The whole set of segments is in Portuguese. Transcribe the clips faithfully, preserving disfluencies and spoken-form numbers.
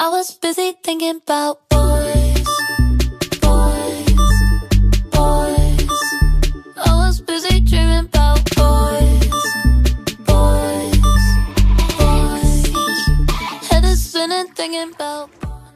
I was busy thinking about boys, boys, boys. I was busy dreaming about boys, boys, boys. Head is spinning thinking about boys.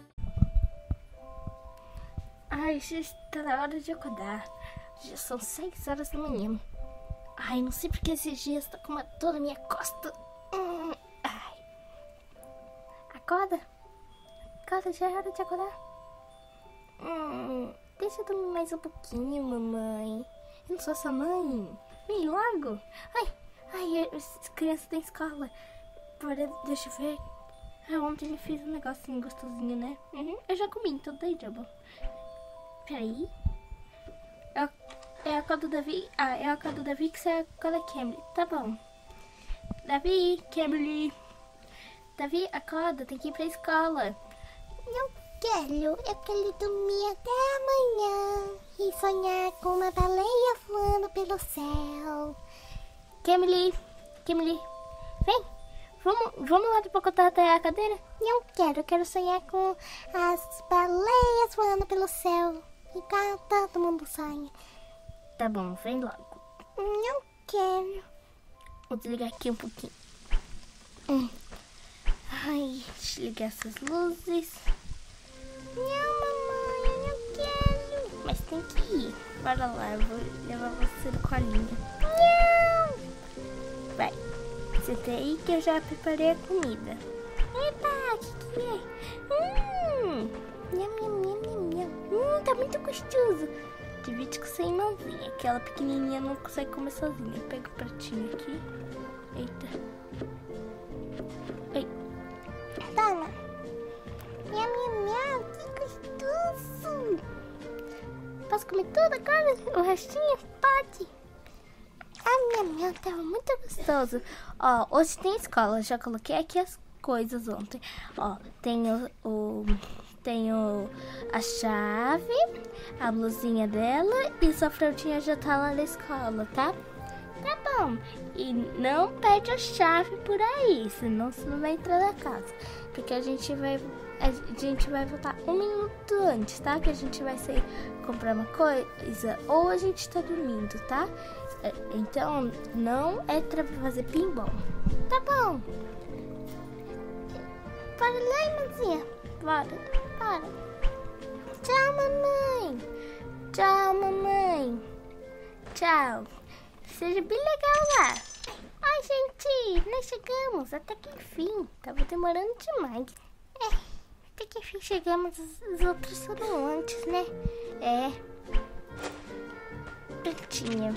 Ai, já está na hora de acordar. Já são seis horas da manhã. Ai, não sei porque esses dias tá com uma dor na minha costa. Hum, ai. Acorda. Acorda, já é hora de acordar. Hum, deixa eu dormir mais um pouquinho, mamãe. Eu não sou sua mãe. Vem logo. Ai, ai, as crianças da escola. Para, deixa eu ver. Ah, ontem eu fiz um negocinho gostosinho, né? Uhum, eu já comi, então daí já bom. Peraí. Eu, é a cor do Davi. Ah, é a cor do Davi que é a cor da Camry. Tá bom. Davi, Camry. Davi, acorda, tem que ir pra escola. Não quero, eu quero dormir até amanhã e sonhar com uma baleia voando pelo céu. Camry, Camry, vem. Vamos, vamos lá depois contar até a cadeira? Não quero, eu quero sonhar com as baleias voando pelo céu. Igual todo mundo sonha. Tá bom, vem logo. Não quero. Vou desligar aqui um pouquinho. Hum. Ai, deixa eu ligar essas luzes. Não, mamãe, eu não quero. Mas tem que ir. Bora lá, eu vou levar você no colinho. Não. Vai, senta aí que eu já preparei a comida. Epa, o que, que é? Hum, Nham, nham, nham, nham, nham. hum, tá muito gostoso. Divide com sem mãozinha, aquela pequenininha não consegue comer sozinha. Pega o pratinho aqui. Eita. Ei. Toma. Nham, nham, nham, que gostoso. Posso comer tudo agora? O restinho? Pode. Ah, nham, nham, Tava muito gostoso. Ó, hoje tem escola. Já coloquei aqui as coisas ontem. Ó, tem o, o tem o, a chave, a blusinha dela e sua fraldinha já tá lá na escola, tá? Tá bom. E não perde a chave por aí, senão você não vai entrar na casa. Porque a gente vai a gente vai voltar um minuto antes, tá? Que a gente vai sair comprar uma coisa ou a gente tá dormindo, tá? Então, não é pra fazer pinball. tá bom. Bora lá, irmãzinha. Bora, bora. Tchau, mamãe. Tchau, mamãe. Tchau. Seja bem legal lá. Ai, gente, nós chegamos. Até que enfim. Tava demorando demais. É, até que enfim chegamos. Os outros foram antes, né? É. Prontinho.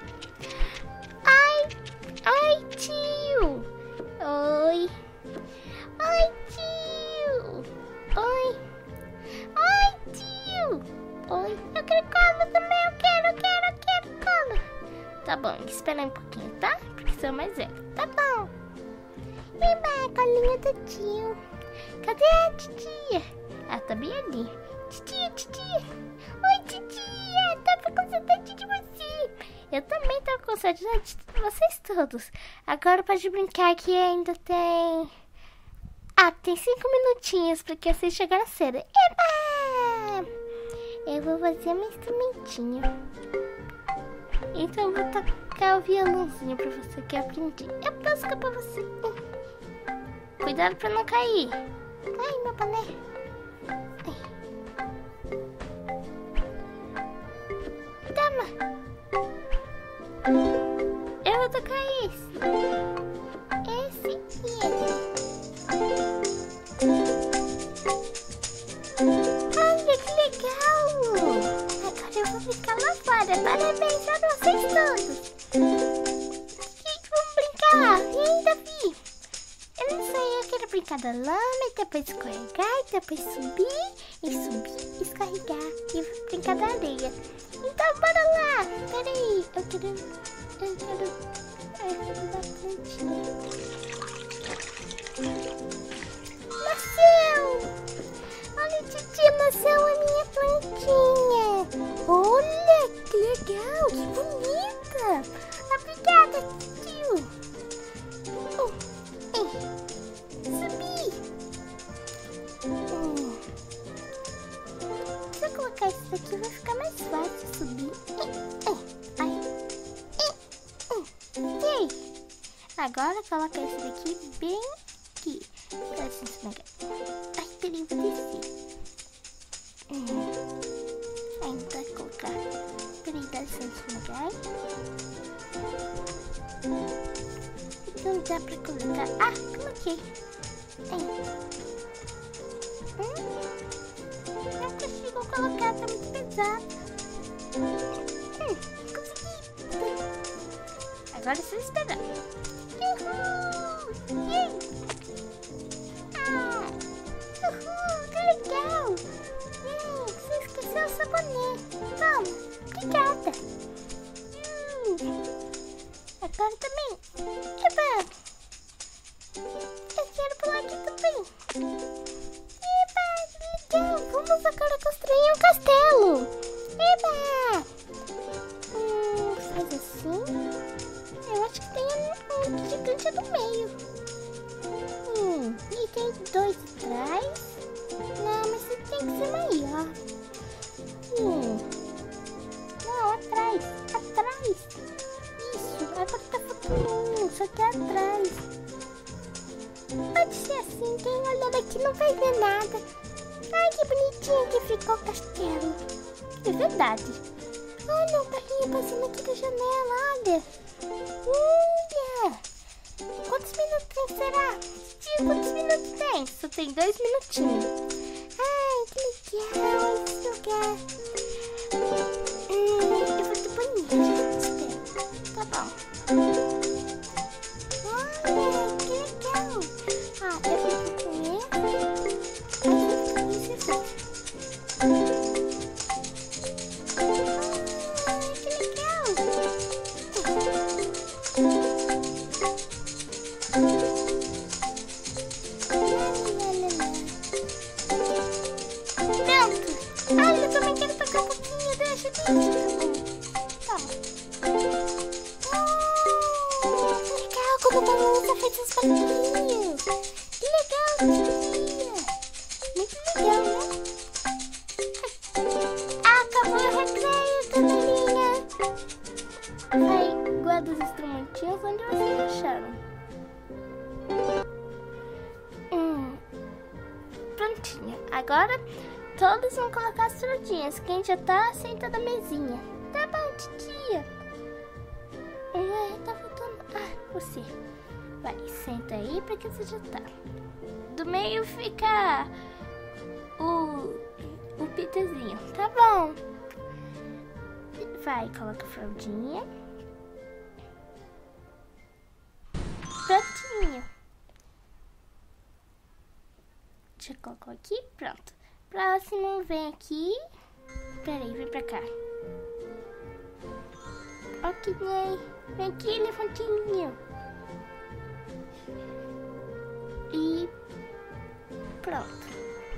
Ai, Ai, tio. Oi. ai, tio. Oi. Ai, tio. Oi. Eu quero cola também. Eu quero, eu quero, eu quero cola. Tá bom, espera um pouquinho, tá? Porque sou mais velho. Tá bom. Eba, a colinha do tio. Cadê a titia? Ela tá bem ali. Titia, titia. Oi, titia. Tava com saudade de você. Eu também tô com saudade de vocês todos. Agora pode brincar que ainda tem... Ah, tem cinco minutinhos porque vocês chegaram cedo. Eba! Eu vou fazer um instrumentinho. Então eu vou tocar o violãozinho pra você que eu aprendi. Eu posso tocar pra você. Cuidado pra não cair. Ai, meu boné. Toma. Eu vou tocar esse. Esse aqui. Olha que legal. Agora eu vou ficar lá fora. Parabéns a vocês todos. Gente, vamos brincar lá. E aí, Davi? Eu não sei, eu quero brincar da lama e depois escorregar e depois subir e subir e escorregar e brincar da areia. Então, bora lá. Peraí, eu quero... Eu quero... Eu quero dar plantinha. Nasceu! Olha, titia, nasceu a minha plantinha. Olha, que legal, que bonita. Obrigada, tio. Oh, ei, subi. esse aqui vai ficar mais fácil subir. Ai. E aí? Agora coloca esse daqui bem aqui. Pra se esmagar. Ai, peraí, vou descer. Hum. Ainda colocar. Peraí, dá licença esmagar. Não dá pra colocar. Ah, coloquei. Hum. Não consigo colocar, tá muito pesado. Hum, consegui. Agora é só esperar. Uhul! Yay! Ah! Uhul! Que legal! Yay! Você esqueceu o sabonete. Toma! Obrigada! Hum. Agora também. Eba! Eu quero pular aqui também. Eba! Que legal! Vamos agora construir um castelo. Eba! Hum, faz assim. Eu acho que tem um, um gigante no meio. Hum, e tem dois atrás. Não, mas esse tem que ser maior. Hum. Não, atrás. Atrás. Isso, agora tá faltando um, só que é atrás. Pode ser assim, quem olhar daqui não vai ver nada. Ai, que bonitinho que ficou o castelo. É verdade. Olha o carrinho passando aqui da janela, olha. Olha. Quantos minutos será? Tio, quantos minutos tem? Só tem dois minutinhos. Ai, que legal esse lugar. Hum, eu vou de banheiro. Espera. Tá bom. Olha, que legal. Ah, eu fico com esse. Aí eu fico com esse aqui. Ai, que legal. Pronto. Ai, eu também quero tocar um pouquinho. Deixa, deixa. Tá bom. Oh, que legal como a balança fez os barulhinhos. Que legal, tia. Muito legal, né? Acabou o recreio, Canelinha. Aí, guarda os instrumentinhos onde vocês acharam. Hum. Prontinho. Agora, todos vão colocar as frutinhas. Quem já tá, senta na mesinha. Tá bom, titia. Ué, tá faltando... Ah, você. Vai, senta aí pra que você já tá. Do meio fica o, o Peterzinho. Tá bom. Vai, coloca a fraldinha. Prontinho. Já colocou aqui? Pronto. Próximo, vem aqui. Peraí, vem pra cá. Ok, vem aqui, elefantinho. E pronto.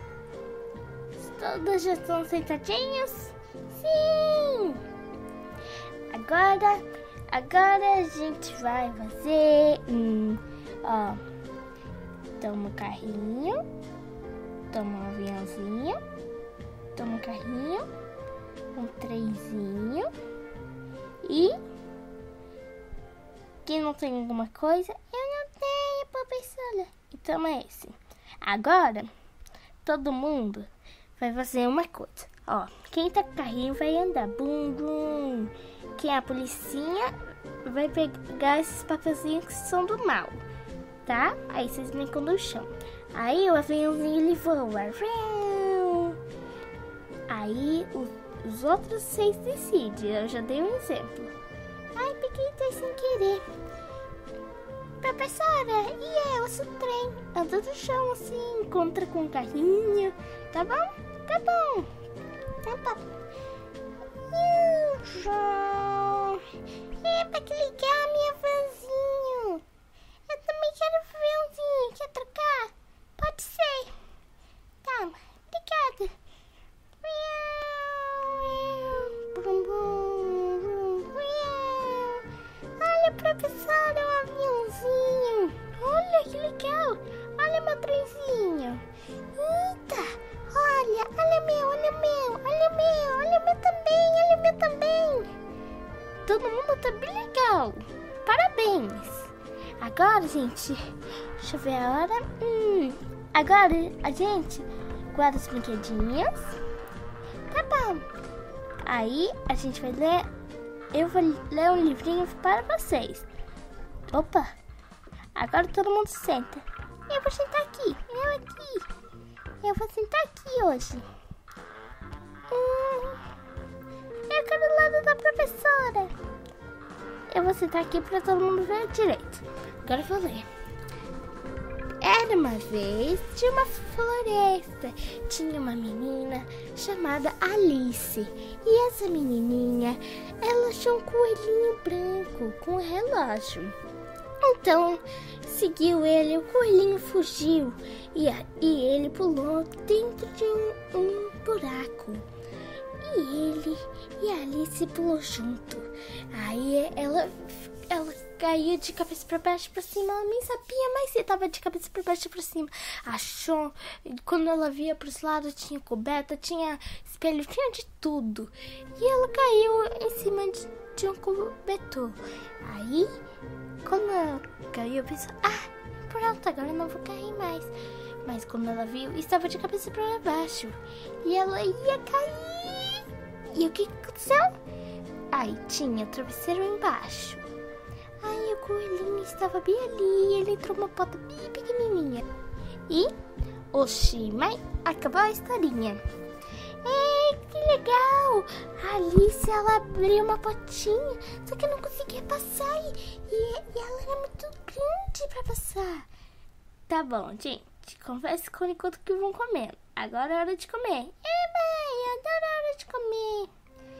Todos já estão sentadinhos? Sim! Agora, agora a gente vai fazer um, ó, toma um carrinho, toma um aviãozinho, toma um carrinho, um trenzinho e quem não tem alguma coisa, eu não tenho, professora. Então é esse. Agora, todo mundo vai fazer uma coisa. Ó, quem tá com carrinho vai andar. Bum, bum. Quem é a policinha vai pegar esses papelzinhos que são do mal. Tá? Aí vocês brincam no chão. Aí o aviãozinho ele voa. Aí os, os outros seis decidem. Eu já dei um exemplo. Ai, peguei dois sem querer. Professora, e eu, eu sou trem. Anda no chão assim, encontra com um carrinho. Tá bom? Tá bom. Tá bom. Epa, que legal, minha vanzinho. Eu também quero aviãozinho. Quer trocar? Pode ser. Tá, obrigada. Brum, brum, brum. Olha, professora, um aviãozinho. Olha, que legal. Olha meu trenzinho. Eita, olha, olha meu, olha meu, olha meu, olha Legal! Parabéns! Agora, gente, deixa eu ver a hora. Hum, agora a gente guarda os brinquedinhos. Tá bom. Aí a gente vai ler. Eu vou ler um livrinho para vocês. Opa! Agora todo mundo senta. Eu vou sentar aqui. Eu aqui. Eu vou sentar aqui hoje. Hum, eu quero o lado da professora. Eu vou sentar aqui para todo mundo ver direito. Agora eu vou ler. Era uma vez de uma floresta. Tinha uma menina chamada Alice. E essa menininha, ela achou um coelhinho branco com um relógio. Então, seguiu ele, o coelhinho fugiu. E, a, e ele pulou dentro de um, um buraco. E ele e a Alice pulou junto. Aí ela, ela caiu de cabeça para baixo para cima. Ela nem sabia mais se estava de cabeça para baixo para cima. Achou, quando ela via para os lados, tinha coberta, tinha espelho, tinha de tudo. E ela caiu em cima de, de um cobertor. Aí, quando ela caiu, pensou, ah, pronto, agora eu não vou cair mais. Mas quando ela viu, estava de cabeça para baixo. E ela ia cair. E o que aconteceu? Aí tinha o travesseiro embaixo. Aí o coelhinho estava bem ali. Ele entrou uma porta bem pequenininha. E, oxi, mas acabou a historinha. Ei, que legal! A Alice, ela abriu uma portinha, só que eu não conseguia passar. E, e ela era muito grande para passar. Tá bom, gente. Converse com enquanto que vão comer. Agora é hora de comer. Ei, mãe, adoro a hora de comer.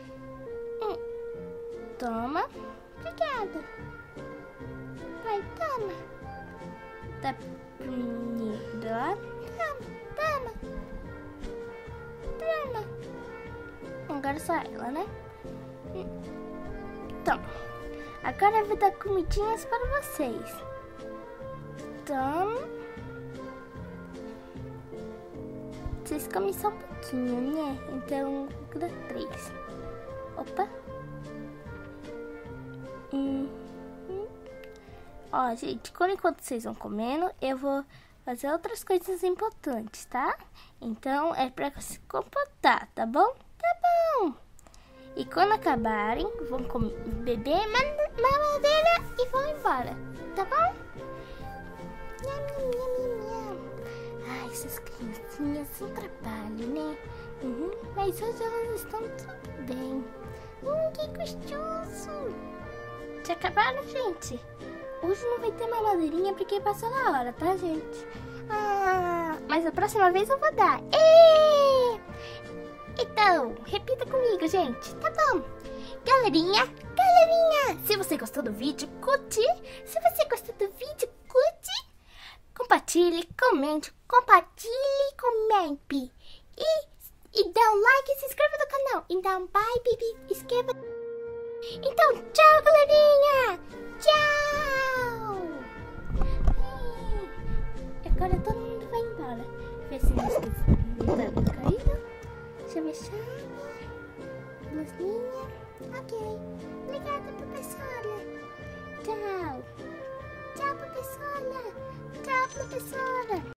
Hum. Toma. Obrigada. Vai, toma. Tá bonito. Toma, toma. Toma. Agora só ela, né? Hum. Toma. Agora eu vou dar comidinhas para vocês. Toma. Vocês comem só um pouquinho, né? Então, vou dar três. Opa. Hum. Hum. Ó, gente, enquanto vocês vão comendo, eu vou fazer outras coisas importantes, tá? Então, é pra se comportar, tá bom? Tá bom. E quando acabarem, vão comer, beber mamadeira e vão embora, tá bom? Nham, nham, nham. Ai, essas criancinhas são trabalho, né? Uhum. Mas hoje elas estão tudo bem. Hum, que gostoso! Já acabaram, gente? Hoje não vai ter mamadeirinha porque passou na hora, tá, gente? Ah, mas a próxima vez eu vou dar. Êêê! Então, repita comigo, gente. Tá bom. Galerinha, galerinha, se você gostou do vídeo, curte. Se você gostou do vídeo, curte. Compartilhe, comente, compartilhe, comente. E, e dá um like e se inscreva no canal. Então, bye, baby. Inscreva. Então, tchau, galerinha. Tchau. E agora todo mundo vai embora. Vê se não esquece. Não tá caído. Deixa eu mexer. Blusinha. Ok. Obrigada, professora. Tchau. Tchau, professora. Tchau, professora.